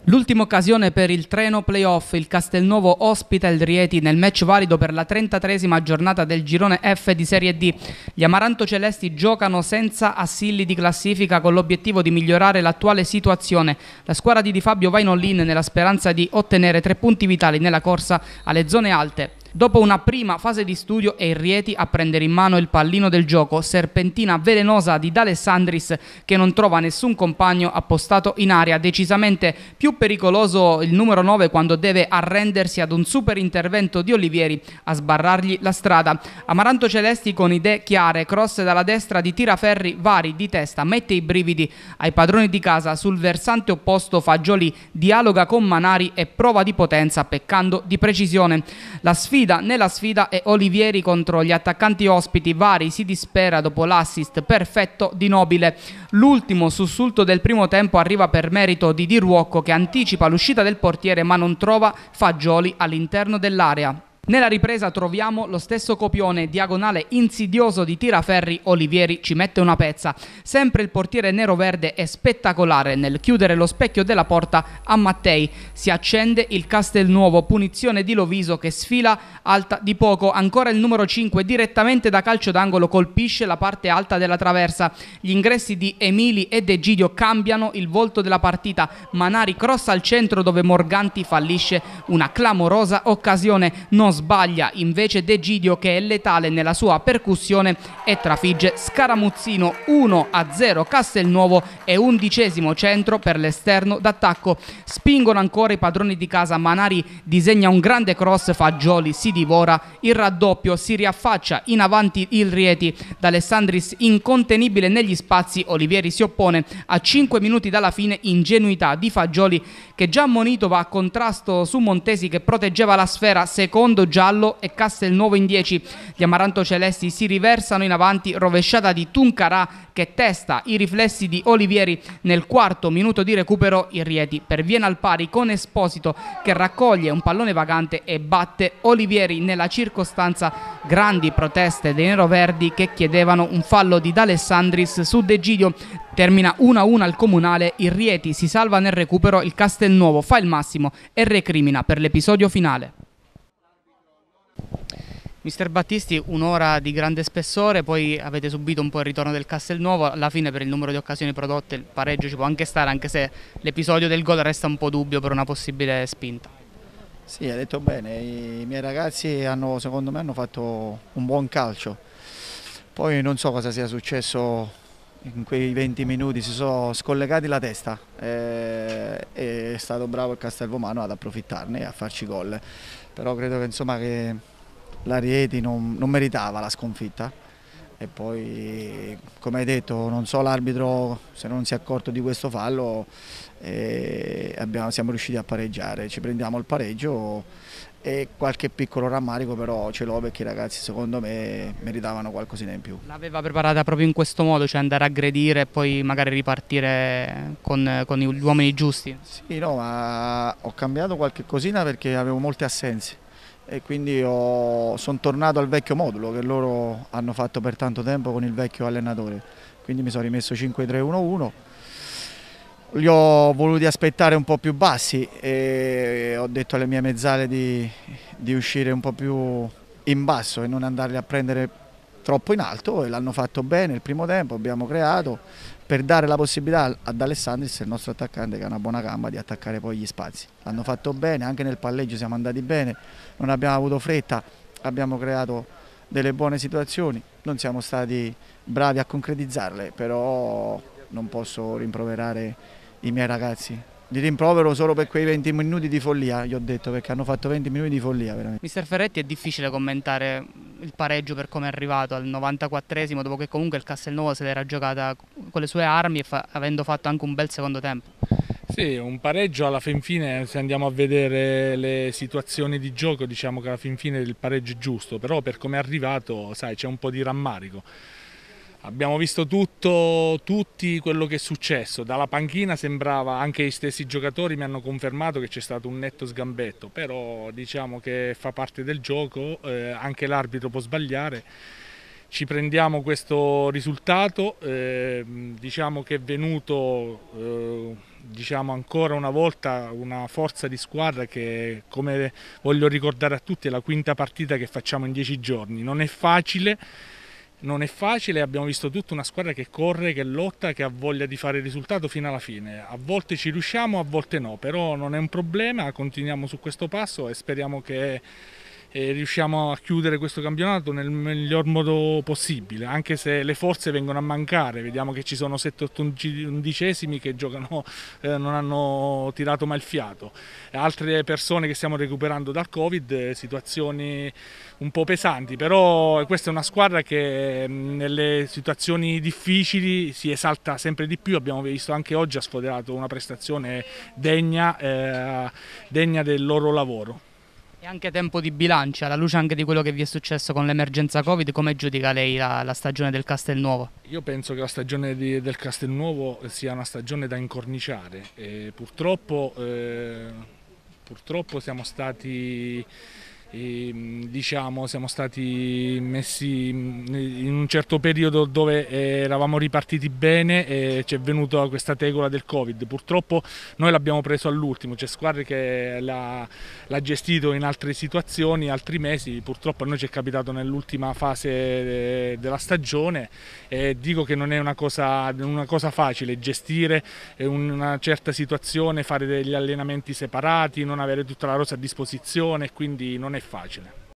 L'ultima occasione per il Treno Playoff, il Castelnuovo ospita il Rieti nel match valido per la 33esima giornata del girone F di Serie D. Gli amaranto-celesti giocano senza assilli di classifica con l'obiettivo di migliorare l'attuale situazione. La squadra di Di Fabio va in all-in nella speranza di ottenere 3 punti vitali nella corsa alle zone alte. Dopo una prima fase di studio è il Rieti a prendere in mano il pallino del gioco, serpentina velenosa di D'Alessandris che non trova nessun compagno appostato in area, decisamente più pericoloso il numero 9 quando deve arrendersi ad un super intervento di Olivieri a sbarrargli la strada. Amaranto Celesti con idee chiare, cross dalla destra di tiraferri vari di testa, mette i brividi ai padroni di casa. Sul versante opposto Fagioli dialoga con Manari e prova di potenza peccando di precisione. Nella sfida è Olivieri contro gli attaccanti ospiti. Vari si dispera dopo l'assist perfetto di Nobile. L'ultimo sussulto del primo tempo arriva per merito di Di Ruocco che anticipa l'uscita del portiere ma non trova Fagioli all'interno dell'area. Nella ripresa troviamo lo stesso copione, diagonale insidioso di tiraferri, Olivieri ci mette una pezza. Sempre il portiere nero-verde è spettacolare nel chiudere lo specchio della porta a Mattei. Si accende il Castelnuovo, punizione di Loviso che sfila alta di poco. Ancora il numero 5 direttamente da calcio d'angolo colpisce la parte alta della traversa. Gli ingressi di Emili e De Gidio cambiano il volto della partita. Manari crossa al centro dove Morganti fallisce una clamorosa occasione. Non sbaglia invece De Gidio che è letale nella sua percussione e trafigge Scaramuzzino. 1-0 Castelnuovo e 11° centro per l'esterno d'attacco. Spingono ancora i padroni di casa. Manari disegna un grande cross, Fagioli si divora il raddoppio, si riaffaccia in avanti il Rieti. D'Alessandris incontenibile negli spazi, Olivieri si oppone a 5 minuti dalla fine, ingenuità di Fagioli che già ammonito va a contrasto su Montesi che proteggeva la sfera, secondo giallo e Castelnuovo in 10. Gli amaranto celesti si riversano in avanti, rovesciata di Tuncarà che testa i riflessi di Olivieri. Nel 4° minuto di recupero il Rieti perviene al pari con Esposito che raccoglie un pallone vagante e batte Olivieri. Nella circostanza grandi proteste dei neroverdi che chiedevano un fallo di D'Alessandris su De Gidio. Termina 1-1 al Comunale, il Rieti si salva nel recupero, il Castelnuovo fa il massimo e recrimina per l'episodio finale. Mister Battisti, un'ora di grande spessore, poi avete subito un po' il ritorno del Castelnuovo, alla fine per il numero di occasioni prodotte il pareggio ci può anche stare, anche se l'episodio del gol resta un po' dubbio per una possibile spinta. Sì, hai detto bene, i miei ragazzi secondo me hanno fatto un buon calcio, poi non so cosa sia successo in quei 20 minuti, si sono scollegati la testa e è stato bravo il Castelvomano ad approfittarne e a farci gol, però credo che insomma che la Rieti non meritava la sconfitta e poi come hai detto non so l'arbitro se non si è accorto di questo fallo siamo riusciti a pareggiare, ci prendiamo il pareggio e qualche piccolo rammarico però ce l'ho perché i ragazzi secondo me meritavano qualcosina in più. L'aveva preparata proprio in questo modo, cioè andare a aggredire e poi magari ripartire con gli uomini giusti? Sì, no, ma ho cambiato qualche cosina perché avevo molte assenze e quindi sono tornato al vecchio modulo che loro hanno fatto per tanto tempo con il vecchio allenatore, quindi mi sono rimesso 5-3-1-1, li ho voluti aspettare un po' più bassi e ho detto alle mie mezzale di uscire un po' più in basso e non andarli a prendere troppo in alto e l'hanno fatto bene il primo tempo, abbiamo creato per dare la possibilità ad Alessandris, il nostro attaccante che ha una buona gamba, di attaccare poi gli spazi. L'hanno fatto bene, anche nel palleggio siamo andati bene, non abbiamo avuto fretta, abbiamo creato delle buone situazioni, non siamo stati bravi a concretizzarle, però non posso rimproverare i miei ragazzi. Li rimprovero solo per quei 20 minuti di follia, gli ho detto, perché hanno fatto 20 minuti di follia veramente. Mister Ferretti, è difficile commentare il pareggio per come è arrivato al 94esimo, dopo che comunque il Castelnuovo se l'era giocata con le sue armi e avendo fatto anche un bel secondo tempo. Sì, un pareggio alla fin fine, se andiamo a vedere le situazioni di gioco, diciamo che alla fin fine il pareggio è giusto, però per come è arrivato, sai, c'è un po' di rammarico. Abbiamo visto tutti quello che è successo, dalla panchina sembrava, anche gli stessi giocatori mi hanno confermato che c'è stato un netto sgambetto, però diciamo che fa parte del gioco, anche l'arbitro può sbagliare, ci prendiamo questo risultato, diciamo che è venuto diciamo ancora una volta una forza di squadra che, come voglio ricordare a tutti, è la quinta partita che facciamo in 10 giorni. Non è facile, abbiamo visto tutta una squadra che corre, che lotta, che ha voglia di fare il risultato fino alla fine. A volte ci riusciamo, a volte no, però non è un problema, continuiamo su questo passo e speriamo che riusciamo a chiudere questo campionato nel miglior modo possibile, anche se le forze vengono a mancare. Vediamo che ci sono 7-8 undicesimi che giocano, non hanno tirato mai il fiato, altre persone che stiamo recuperando dal Covid, situazioni un po' pesanti, però questa è una squadra che nelle situazioni difficili si esalta sempre di più. Abbiamo visto anche oggi ha sfoderato una prestazione degna del loro lavoro. E anche tempo di bilancia, alla luce anche di quello che vi è successo con l'emergenza Covid, come giudica lei la stagione del Castelnuovo? Io penso che la stagione del Castelnuovo sia una stagione da incorniciare e purtroppo siamo stati messi in un certo periodo dove eravamo ripartiti bene e ci è venuta questa tegola del Covid. Purtroppo noi l'abbiamo preso all'ultimo, c'è squadre che l'ha gestito in altre situazioni, altri mesi. Purtroppo a noi ci è capitato nell'ultima fase della stagione e dico che non è una cosa facile gestire una certa situazione, fare degli allenamenti separati, non avere tutta la rosa a disposizione, quindi non è facile.